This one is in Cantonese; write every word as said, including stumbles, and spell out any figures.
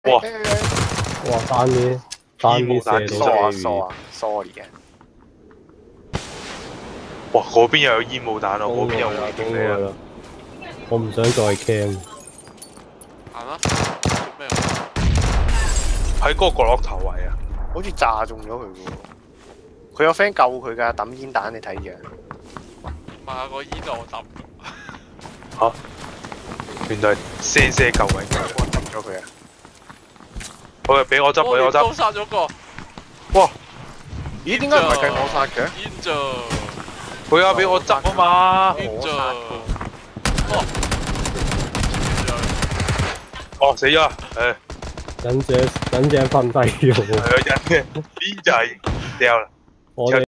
哇哇單啲單啲射煙霧彈到疏啊 Gary 疏啊 sorry 嘅。 哇！嗰邊又有煙霧彈啊，嗰攻邊又佢啦， 會擊你啊！ 攻佢啦！我唔想再 cam。 行啦，做咩？ 喺嗰個角落頭位啊！ 好似炸中咗佢嘅喎。佢有 friend 救佢㗎，抌煙彈你睇住。 唔係啊，個煙就我抌。 嚇！原來係些些救緊佢， 我抌咗佢啊！ 好，俾我執，俾我都執。 殺咗個。 哇！ 咦？點解唔係計我殺嘅？ 煙咋？ 佢啊，俾我執啊嘛！ 煙咋？ 哦， 哦，死咗！誒， 忍者忍者瞓低咗。 係啊，人嘅邊就係掉啦。 我哋。